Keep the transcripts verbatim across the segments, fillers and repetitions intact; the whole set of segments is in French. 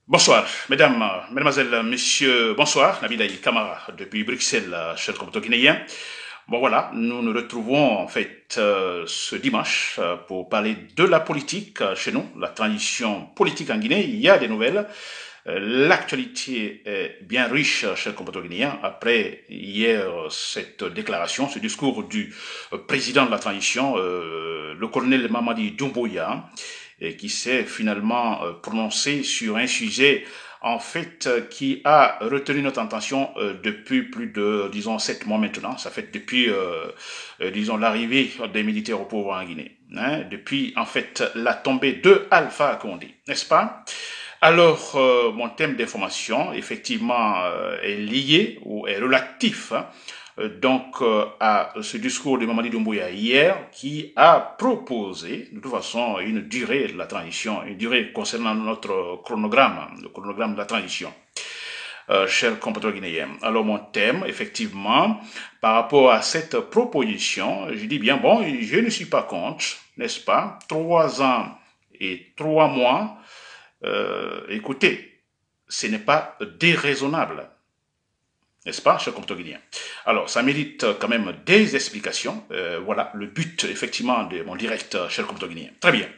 Bonsoir, mesdames, mesdemoiselles, messieurs, bonsoir, Nabilaï Kamara depuis Bruxelles, cher compatriote guinéen. Bon voilà, nous nous retrouvons en fait euh, ce dimanche euh, pour parler de la politique euh, chez nous, la transition politique en Guinée. Il y a des nouvelles. Euh, L'actualité est bien riche, cher compatriote guinéen. Après hier, cette déclaration, ce discours du euh, président de la transition, euh, le colonel Mamadi Doumbouya, et qui s'est finalement euh, prononcé sur un sujet en fait euh, qui a retenu notre attention euh, depuis plus de, disons, sept mois maintenant. Ça fait depuis, euh, euh, disons, l'arrivée des militaires au pouvoir en Guinée. Hein, depuis, en fait, la tombée de Alpha Condé, n'est-ce pas? Alors, euh, mon thème d'information, effectivement, euh, est lié ou est relatif hein, euh, donc euh, à ce discours de Mamadi Doumbouya hier qui a proposé de toute façon une durée de la transition, une durée concernant notre chronogramme, le chronogramme de la transition. Euh, chers compatriotes guinéens. Alors mon thème, effectivement, par rapport à cette proposition, je dis bien, bon, je ne suis pas contre, n'est-ce pas, trois ans et trois mois, euh, écoutez, ce n'est pas déraisonnable. N'est-ce pas, cher compatriote guinéen? Alors, ça mérite quand même des explications. Euh, voilà le but, effectivement, de mon direct, cher compatriote guinéen. Très bien.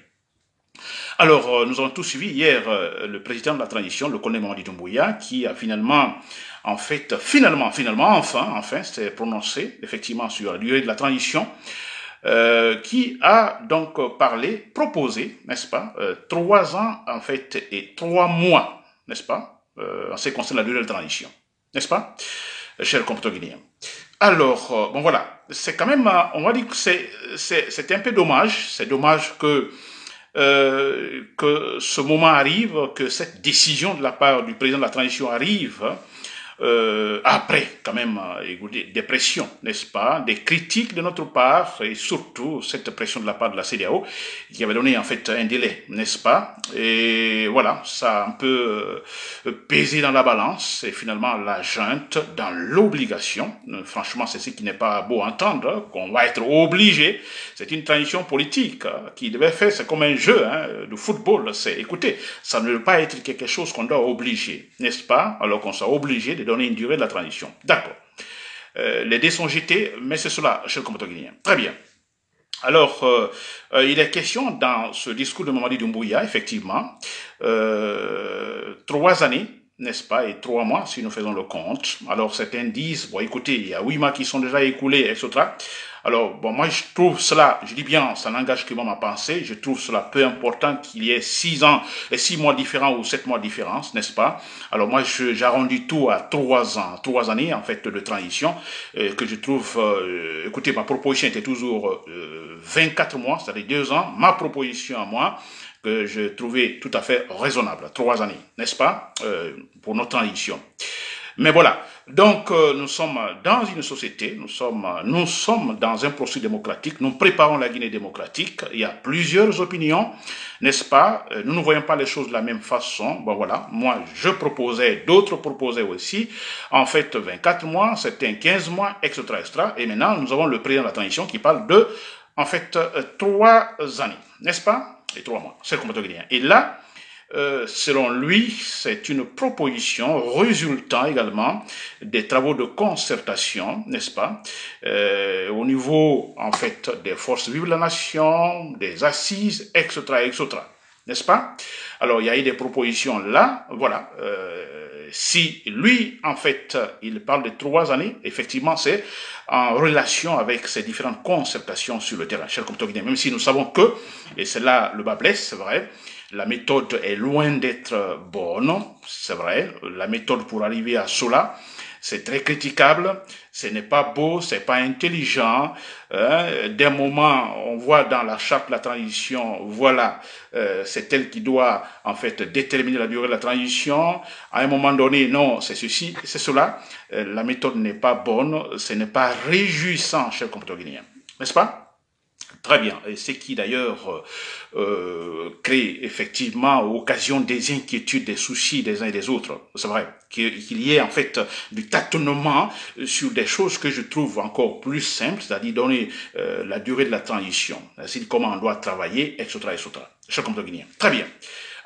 Alors, euh, nous avons tous suivi hier euh, le président de la transition, le colonel Mamadi Doumbouya, qui a finalement, en fait, finalement, finalement, enfin, enfin, s'est prononcé, effectivement, sur la durée de la transition, euh, qui a donc parlé, proposé, n'est-ce pas, euh, trois ans, en fait, et trois mois, n'est-ce pas, euh, en ce qui concerne la durée de la transition, n'est-ce pas, cher compatriote guinéen. Alors, euh, bon voilà, c'est quand même, euh, on va dire que c'est, c'est, c'est un peu dommage, c'est dommage que euh, que ce moment arrive, que cette décision de la part du président de la transition arrive, euh, après quand même euh, des pressions, n'est-ce pas, des critiques de notre part et surtout cette pression de la part de la C E D E A O qui avait donné en fait un délai, n'est-ce pas, et voilà, ça a un peu euh, pesé dans la balance et finalement la junte dans l'obligation, franchement c'est ce qui n'est pas beau à entendre, qu'on va être obligé, c'est une transition politique hein, qui devait faire, c'est comme un jeu hein, de football, c'est, écoutez, ça ne veut pas être quelque chose qu'on doit obliger, n'est-ce pas, alors qu'on soit obligé de donner une durée de la transition. D'accord. Euh, les dés sont jetés, mais c'est cela, cher compatriote guinéen. Très bien. Alors, euh, euh, il est question dans ce discours de Mamadi Doumbouya, effectivement, euh, trois années, n'est-ce pas, et trois mois, si nous faisons le compte. Alors, certains disent, bon, écoutez, il y a huit mois qui sont déjà écoulés, et cetera. Alors, bon, moi, je trouve cela, je dis bien, ça n'engage que moi ma pensée, je trouve cela peu important qu'il y ait six ans, et six mois différents ou sept mois de différence, n'est-ce pas? Alors, moi, j'arrondis tout à trois ans, trois années, en fait, de transition, euh, que je trouve, euh, écoutez, ma proposition était toujours euh, vingt-quatre mois, c'est-à-dire deux ans, ma proposition à moi, que je trouvais tout à fait raisonnable, trois années, n'est-ce pas, euh, pour notre transition. Mais voilà, donc euh, nous sommes dans une société, nous sommes, nous sommes dans un processus démocratique, nous préparons la Guinée démocratique, il y a plusieurs opinions, n'est-ce pas? Nous ne voyons pas les choses de la même façon. Bon voilà, moi je proposais, d'autres proposaient aussi, en fait vingt-quatre mois, certains quinze mois, et cetera, et cetera. Et maintenant nous avons le président de la transition qui parle de, en fait, euh, trois années, n'est-ce pas? Et trois mois, c'est le compatriote guinéen. Et là, Euh, selon lui, c'est une proposition résultant également des travaux de concertation, n'est-ce pas, euh, au niveau, en fait, des forces vives de la nation, des assises, et cetera, et cetera, n'est-ce pas? Alors, il y a eu des propositions là, voilà. Euh, si lui, en fait, il parle de trois années, effectivement, c'est en relation avec ces différentes concertations sur le terrain, cher compatriotes guinéens, même si nous savons que, et c'est là le bas blesse, c'est vrai, la méthode est loin d'être bonne, c'est vrai. La méthode pour arriver à cela, c'est très critiquable. Ce n'est pas beau, c'est pas intelligent. Hein. D'un moment, on voit dans la charte de la transition, voilà, euh, c'est elle qui doit en fait déterminer la durée de la transition. À un moment donné, non, c'est ceci, c'est cela. Euh, la méthode n'est pas bonne, ce n'est pas réjouissant, chers compatriotes guinéens, n'est-ce pas? Très bien, et ce qui d'ailleurs euh, crée effectivement occasion des inquiétudes, des soucis des uns et des autres. C'est vrai qu'il y ait en fait du tâtonnement sur des choses que je trouve encore plus simples, c'est-à-dire donner euh, la durée de la transition, c'est-à-dire comment on doit travailler, et cetera, et cetera. Cher compatriote guinéen. Très bien.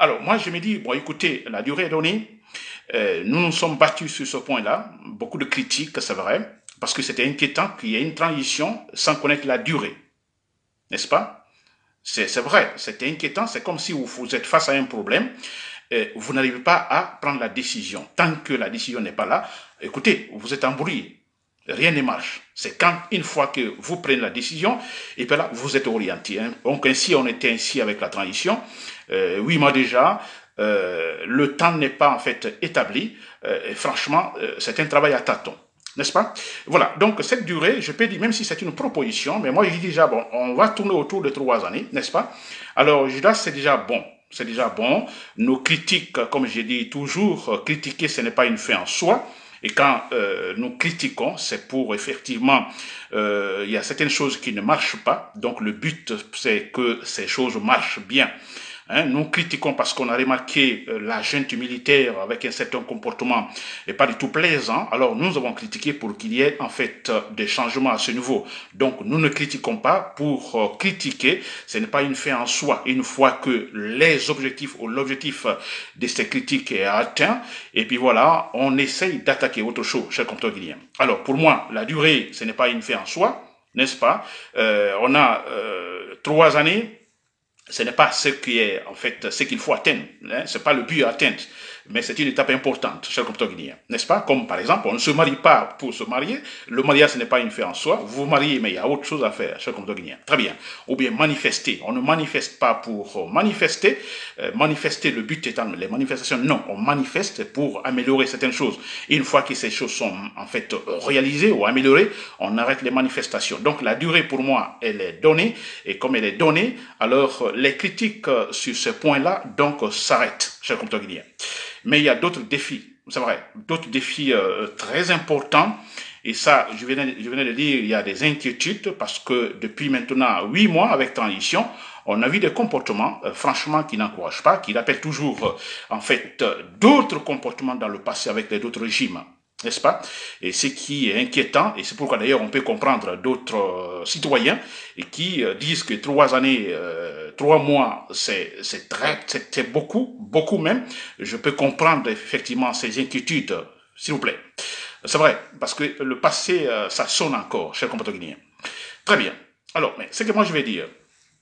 Alors, moi, je me dis, bon, écoutez, la durée est donnée. Euh, nous nous sommes battus sur ce point-là. Beaucoup de critiques, c'est vrai, parce que c'était inquiétant qu'il y ait une transition sans connaître la durée. N'est-ce pas? C'est vrai, c'était inquiétant. C'est comme si vous, vous êtes face à un problème. Euh, vous n'arrivez pas à prendre la décision. Tant que la décision n'est pas là, écoutez, vous êtes embrouillé. Rien ne marche. C'est quand, une fois que vous prenez la décision, et puis là, vous êtes orienté. Hein. Donc, ainsi, on était ainsi avec la transition. Euh, huit mois déjà, euh, le temps n'est pas en fait établi. Euh, et franchement, euh, c'est un travail à tâtons. N'est-ce pas? Voilà. Donc, cette durée, je peux dire, même si c'est une proposition, mais moi, je dis déjà, bon, on va tourner autour de trois années, n'est-ce pas? Alors, je dis, c'est déjà bon. C'est déjà bon. Nos critiques, comme je dis toujours, critiquer, ce n'est pas une fin en soi. Et quand euh, nous critiquons, c'est pour effectivement, euh, il y a certaines choses qui ne marchent pas. Donc le but, c'est que ces choses marchent bien. Hein, nous critiquons parce qu'on a remarqué euh, la junte militaire avec un certain comportement et pas du tout plaisant. Alors nous avons critiqué pour qu'il y ait en fait euh, des changements à ce niveau. Donc nous ne critiquons pas pour euh, critiquer. Ce n'est pas une fin en soi. Une fois que les objectifs ou l'objectif de ces critiques est atteint, et puis voilà, on essaye d'attaquer autre chose, cher compteur guinéen. Alors pour moi, la durée, ce n'est pas une fin en soi, n'est-ce pas? euh, On a euh, trois années. Ce n'est pas ce qui est, en fait, ce qu'il faut atteindre. Hein. Ce n'est pas le but à atteindre. Mais c'est une étape importante, cher compteur guinéen. N'est-ce pas? Comme par exemple, on ne se marie pas pour se marier. Le mariage, ce n'est pas une fin en soi. Vous vous mariez, mais il y a autre chose à faire, cher compteur guinéen. Très bien. Ou bien manifester. On ne manifeste pas pour manifester. Euh, manifester, le but étant les manifestations. Non, on manifeste pour améliorer certaines choses. Et une fois que ces choses sont, en fait, réalisées ou améliorées, on arrête les manifestations. Donc, la durée, pour moi, elle est donnée. Et comme elle est donnée, alors, les critiques sur ce point-là, donc, s'arrêtent, cher compteur guinéen. Mais il y a d'autres défis, c'est vrai, d'autres défis euh, très importants. Et ça, je venais, je venais de dire, il y a des inquiétudes parce que depuis maintenant huit mois avec transition, on a vu des comportements, euh, franchement, qui n'encouragent pas, qui rappellent toujours, euh, en fait, euh, d'autres comportements dans le passé avec les autres régimes. N'est-ce pas? Et ce qui est inquiétant, et c'est pourquoi d'ailleurs on peut comprendre d'autres euh, citoyens et qui euh, disent que trois années, euh, trois mois, c'est c'est très, c'est beaucoup, beaucoup même. Je peux comprendre effectivement ces inquiétudes, s'il vous plaît. C'est vrai, parce que le passé, euh, ça sonne encore, cher compatriotes guinéens. Très bien. Alors, mais ce que moi je vais dire,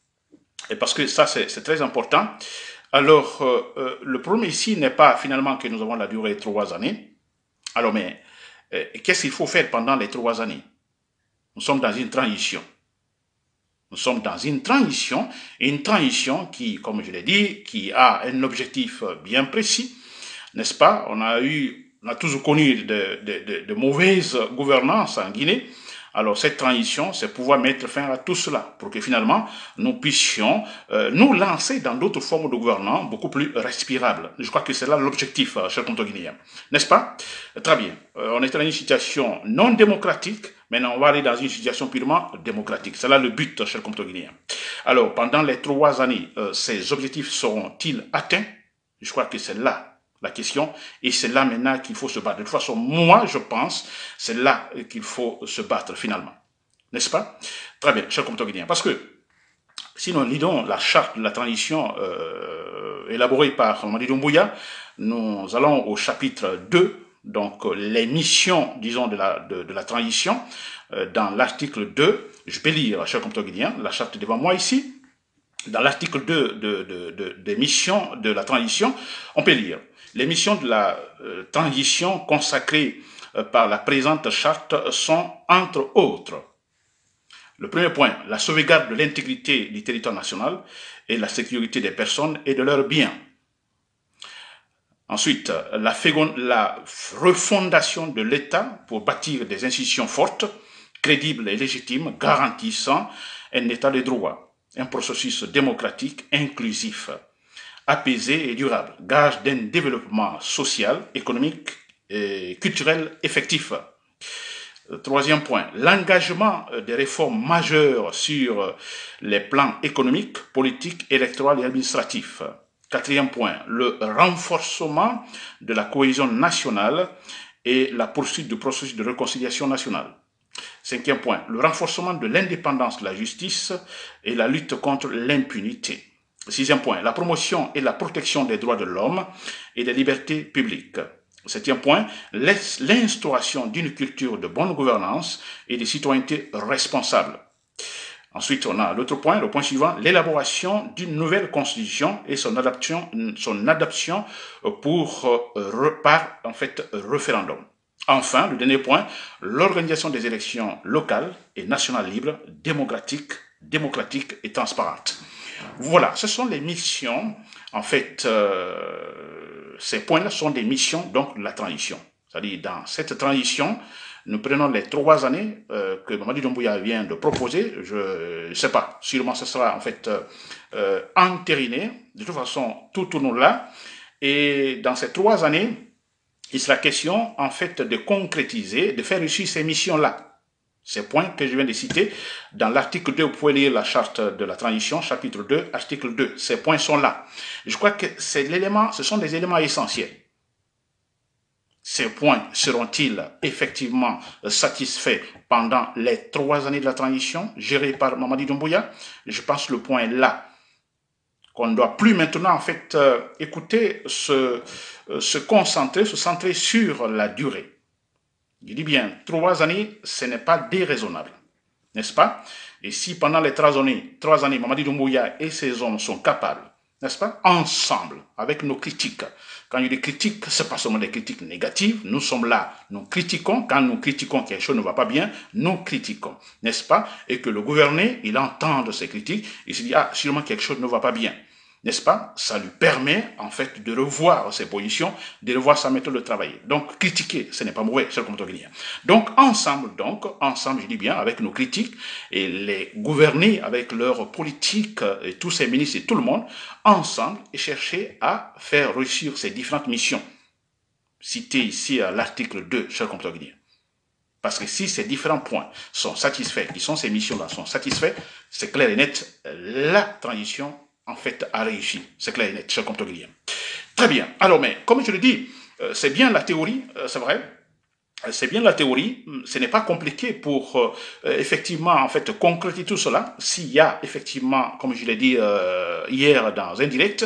et parce que ça c'est très important. Alors, euh, euh, le problème ici n'est pas finalement que nous avons la durée de trois années. Alors, mais euh, qu'est-ce qu'il faut faire pendant les trois années? Nous sommes dans une transition. Nous sommes dans une transition, une transition qui, comme je l'ai dit, qui a un objectif bien précis, n'est-ce pas? On a eu, on a toujours connu de, de, de, de mauvaises gouvernances en Guinée. Alors cette transition, c'est pouvoir mettre fin à tout cela, pour que finalement, nous puissions euh, nous lancer dans d'autres formes de gouvernance beaucoup plus respirables. Je crois que c'est là l'objectif, euh, cher compteur guinéen. N'est-ce pas? Très bien. Euh, on est dans une situation non démocratique, maintenant on va aller dans une situation purement démocratique. C'est là le but, cher compteur guinéen. Alors, pendant les trois années, euh, ces objectifs seront-ils atteints? Je crois que c'est là la question, et c'est là maintenant qu'il faut se battre. De toute façon, moi, je pense, c'est là qu'il faut se battre finalement. N'est-ce pas? Très bien, cher compteur guinéen. Parce que, si nous lisons la charte de la transition euh, élaborée par Mamadi Doumbouya, nous allons au chapitre deux, donc les missions, disons, de la, de, de la transition, euh, dans l'article deux, je peux lire, cher compteur guinéen, la charte devant moi ici. Dans l'article deux de, de, de, des missions de la transition, on peut lire les missions de la euh, transition consacrées euh, par la présente charte sont, entre autres, le premier point, la sauvegarde de l'intégrité du territoire national et la sécurité des personnes et de leurs biens. Ensuite, la, la refondation de l'État pour bâtir des institutions fortes, crédibles et légitimes, garantissant un État de droit, un processus démocratique inclusif, apaisé et durable, gage d'un développement social, économique et culturel effectif. Troisième point, l'engagement des réformes majeures sur les plans économiques, politiques, électoraux et administratifs. Quatrième point, le renforcement de la cohésion nationale et la poursuite du processus de réconciliation nationale. Cinquième point, le renforcement de l'indépendance de la justice et la lutte contre l'impunité. Sixième point, la promotion et la protection des droits de l'homme et des libertés publiques. Septième point, l'instauration d'une culture de bonne gouvernance et de citoyenneté responsable. Ensuite, on a l'autre point, le point suivant, l'élaboration d'une nouvelle constitution et son adaptation, son adoption pour, euh, par en fait, référendum. Enfin, le dernier point, l'organisation des élections locales et nationales libres, démocratiques, démocratiques et transparentes. Voilà, ce sont les missions, en fait, euh, ces points-là sont des missions, donc, de la transition. C'est-à-dire, dans cette transition, nous prenons les trois années euh, que Mamadi Doumbouya vient de proposer. Je ne sais pas, sûrement ce sera en fait euh, euh, entériné. De toute façon, tout tourne là. Et dans ces trois années, il sera question en fait de concrétiser, de faire réussir ces missions-là. Ces points que je viens de citer, dans l'article deux, vous pouvez lire la charte de la transition, chapitre deux, article deux. Ces points sont là. Je crois que c'est l'élément, ce sont des éléments essentiels. Ces points seront-ils effectivement satisfaits pendant les trois années de la transition gérée par Mamadi Doumbouya? Je pense que le point est là. Qu'on ne doit plus maintenant en fait euh, écouter, se, euh, se concentrer, se centrer sur la durée. Je dis bien, trois années, ce n'est pas déraisonnable, n'est-ce pas? Et si pendant les trois années, trois années, Mamadi Doumbouya et ses hommes sont capables, n'est-ce pas, ensemble, avec nos critiques. Quand il y a des critiques, ce n'est pas seulement des critiques négatives. Nous sommes là, nous critiquons. Quand nous critiquons quelque chose ne va pas bien, nous critiquons, n'est-ce pas? Et que le gouverné, il entend de ces critiques, il se dit, ah, sûrement quelque chose ne va pas bien. N'est-ce pas? Ça lui permet, en fait, de revoir ses positions, de revoir sa méthode de travail. Donc, critiquer, ce n'est pas mauvais, c'est comme guinéen. Donc, ensemble, donc, ensemble, je dis bien, avec nos critiques, et les gouverner avec leur politique, et tous ces ministres et tout le monde, ensemble, et chercher à faire réussir ces différentes missions, citées ici à l'article deux, cher compteur guinéen. Parce que si ces différents points sont satisfaits, qui sont ces missions-là sont satisfaits, c'est clair et net, la transition en fait, a réussi. C'est clair et net, cher compteur guinéen. Très bien. Alors, mais, comme je le dis, euh, c'est bien la théorie, euh, c'est vrai. C'est bien la théorie. Ce n'est pas compliqué pour, euh, effectivement, en fait, concrétiser tout cela. S'il y a, effectivement, comme je l'ai dit euh, hier dans un direct,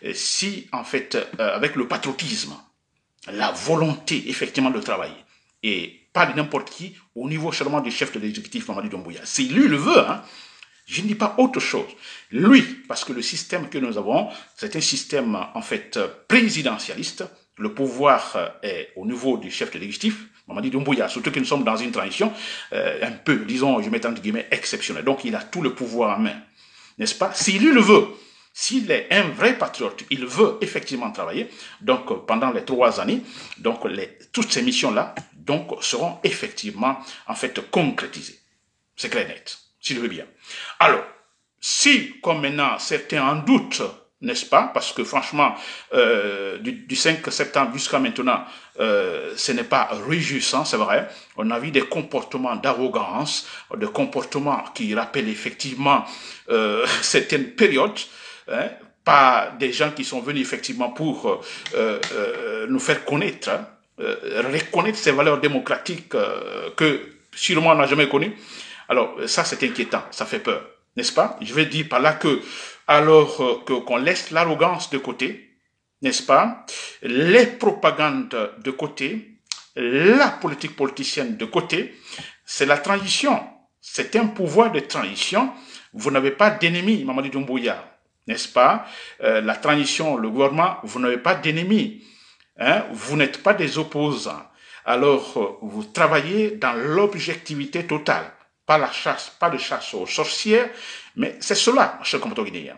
si, en fait, euh, avec le patriotisme, la volonté, effectivement, de travailler, et pas de n'importe qui, au niveau seulement du chef de l'exécutif, Mamadi Doumbouya. Si lui le veut, hein, je ne dis pas autre chose. Lui, parce que le système que nous avons, c'est un système en fait présidentialiste. Le pouvoir est au niveau du chef de l'exécutif, Mamadi Doumbouya, surtout que nous sommes dans une transition euh, un peu, disons, je mets entre guillemets, exceptionnelle. Donc il a tout le pouvoir en main, n'est-ce pas? Si lui le veut, s'il est un vrai patriote, il veut effectivement travailler, donc pendant les trois années, donc les, toutes ces missions-là donc seront effectivement en fait concrétisées. C'est clair et net. S'il veut bien. Alors, si, comme maintenant, certains en doutent, n'est-ce pas, parce que franchement, euh, du, du cinq septembre jusqu'à maintenant, euh, ce n'est pas réjouissant, c'est vrai. On a vu des comportements d'arrogance, des comportements qui rappellent effectivement euh, certaines périodes, hein, pas des gens qui sont venus effectivement pour euh, euh, nous faire connaître, hein, euh, reconnaître ces valeurs démocratiques euh, que sûrement on n'a jamais connues. Alors, ça, c'est inquiétant, ça fait peur, n'est-ce pas? Je vais dire par là que, alors euh, que qu'on laisse l'arrogance de côté, n'est-ce pas? Les propagandes de côté, la politique politicienne de côté, c'est la transition. C'est un pouvoir de transition. Vous n'avez pas d'ennemi, Mamadi Doumbouya, n'est-ce pas? Euh, la transition, le gouvernement, vous n'avez pas d'ennemi. Hein? Vous n'êtes pas des opposants. Alors, euh, vous travaillez dans l'objectivité totale. Pas la chasse, pas de chasse aux sorcières, mais c'est cela, cher compteur guinéen.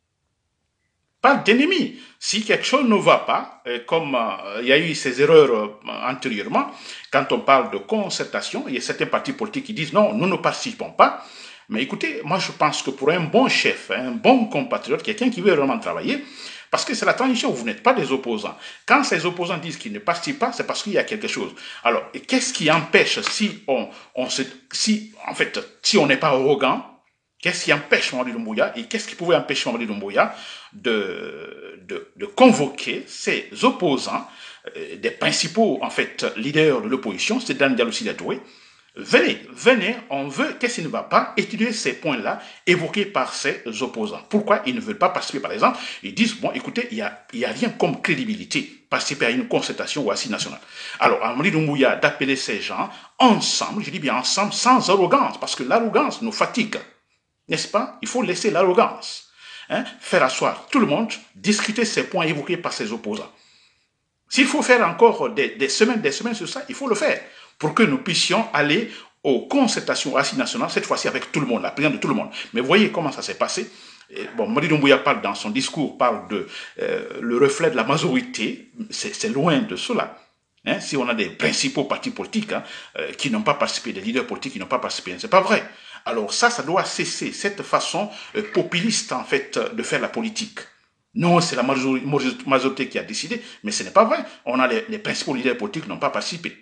Pas d'ennemi. Si quelque chose ne va pas, comme euh, il y a eu ces erreurs euh, antérieurement, quand on parle de concertation, il y a certains partis politiques qui disent non, nous ne participons pas. Mais écoutez, moi je pense que pour un bon chef, un bon compatriote, quelqu'un qui veut vraiment travailler, parce que c'est la transition, vous n'êtes pas des opposants. Quand ces opposants disent qu'ils ne participent pas, c'est parce qu'il y a quelque chose. Alors, qu'est-ce qui empêche, si on, on se, si, en fait, si on n'est pas arrogant, qu'est-ce qui empêche Mamadi Doumbouya et qu'est-ce qui pouvait empêcher Mamadi Doumbouya de, de, de convoquer ses opposants, euh, des principaux, en fait, leaders de l'opposition, c'est Dan Diallo Sidatoé, Venez, venez, on veut, qu'est-ce qui ne va pas, étudier ces points-là évoqués par ces opposants. Pourquoi ils ne veulent pas participer, par exemple? Ils disent, bon, écoutez, il n'y a, y a rien comme crédibilité, participer à une concertation ou assise nationale. Alors, Amadi Doumbouya d'appeler ces gens ensemble, je dis bien ensemble, sans arrogance, parce que l'arrogance nous fatigue, n'est-ce pas? Il faut laisser l'arrogance, hein, faire asseoir tout le monde, discuter ces points évoqués par ces opposants. S'il faut faire encore des, des semaines, des semaines sur ça, il faut le faire pour que nous puissions aller aux concertations assises nationales, cette fois-ci avec tout le monde, la présence de tout le monde. Mais voyez comment ça s'est passé. Et bon, Mamadi Doumbouya parle dans son discours, parle de euh, le reflet de la majorité, c'est loin de cela. Hein, si on a des principaux partis politiques hein, euh, qui n'ont pas participé, des leaders politiques qui n'ont pas participé, c'est pas vrai. Alors ça, ça doit cesser, cette façon euh, populiste en fait de faire la politique. Non, c'est la majorité qui a décidé, mais ce n'est pas vrai. On a les, les principaux leaders politiques qui n'ont pas participé.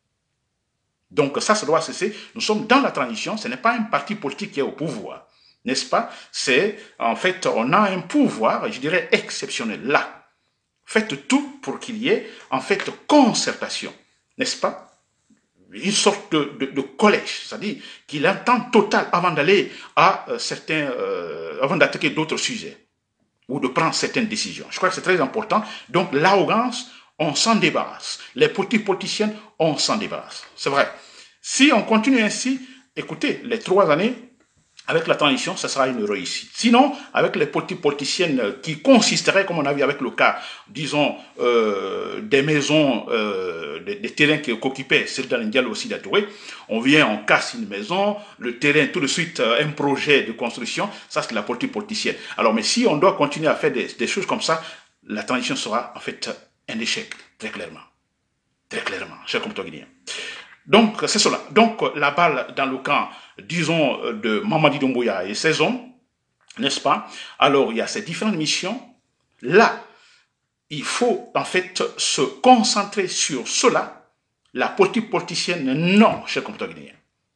Donc ça, ça doit cesser. Nous sommes dans la transition, ce n'est pas un parti politique qui est au pouvoir, n'est-ce pas? C'est, en fait, on a un pouvoir, je dirais, exceptionnel, là. Faites tout pour qu'il y ait, en fait, concertation, n'est-ce pas? Une sorte de, de, de collège, c'est-à-dire qu'il a un temps total avant d'aller à euh, certains, euh, avant d'attaquer d'autres sujets, ou de prendre certaines décisions. Je crois que c'est très important. Donc l'arrogance, on s'en débarrasse. Les politiques politiciennes, on s'en débarrasse. C'est vrai. Si on continue ainsi, écoutez, les trois années, avec la transition, ça sera une réussite. Sinon, avec les politiques politiciennes qui consisteraient, comme on a vu avec le cas, disons, euh, des maisons, euh, des, des terrains qu'occupaient Seydou Ndiaye aussi d'Atouré, on vient, on casse une maison, le terrain, tout de suite, un projet de construction, ça c'est la politique politicienne. Alors, mais si on doit continuer à faire des, des choses comme ça, la transition sera en fait un échec, très clairement. Très clairement, cher compatriotes guinéens. Donc, c'est cela. Donc, la balle dans le camp, disons, de Mamadi Doumbouya et ses hommes, n'est-ce pas? Alors, il y a ces différentes missions. Là, il faut, en fait, se concentrer sur cela. La politique politicienne, non, cher compatriotes guinéens.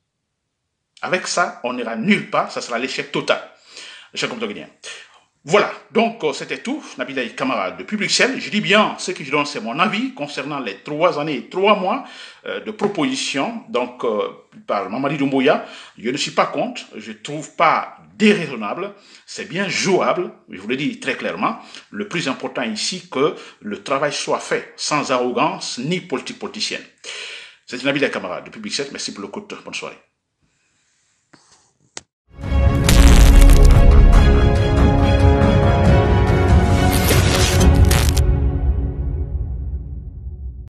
Avec ça, on n'ira nulle part, ça sera l'échec total, cher compatriotes guinéens. Voilà, donc euh, c'était tout, Nabilaye Kamara depuis Bruxelles. Je dis bien, ce que je donne, c'est mon avis concernant les trois années et trois mois euh, de proposition, donc euh, par Mamadi Doumbouya. Je ne suis pas contre, je ne trouve pas déraisonnable, c'est bien jouable, je vous le dis très clairement. Le plus important ici, que le travail soit fait sans arrogance ni politique politicienne. C'est Nabilaye Kamara depuis Bruxelles, merci pour le coup, bonne soirée.